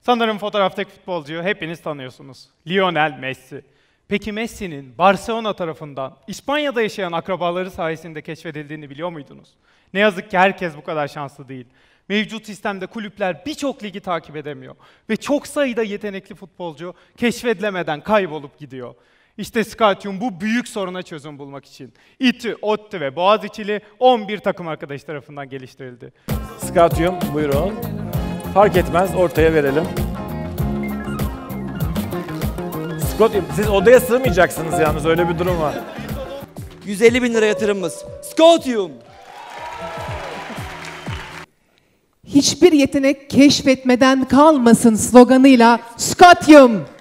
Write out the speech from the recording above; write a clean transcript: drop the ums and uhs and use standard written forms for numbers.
Sanırım fotoğraftaki futbolcuyu hepiniz tanıyorsunuz. Lionel Messi. Peki Messi'nin Barcelona tarafından İspanya'da yaşayan akrabaları sayesinde keşfedildiğini biliyor muydunuz? Ne yazık ki herkes bu kadar şanslı değil. Mevcut sistemde kulüpler birçok ligi takip edemiyor ve çok sayıda yetenekli futbolcu keşfedilemeden kaybolup gidiyor. İşte Scoutum bu büyük soruna çözüm bulmak için İTÜ, ODTÜ ve Boğaziçi'li 11 takım arkadaş tarafından geliştirildi. Scoutum buyurun. Fark etmez, ortaya verelim. Scoutum, siz odaya sığmayacaksınız yalnız, öyle bir durum var. 150.000 lira yatırımımız. Scoutum. Hiçbir yetenek keşfetmeden kalmasın sloganıyla Scoutum.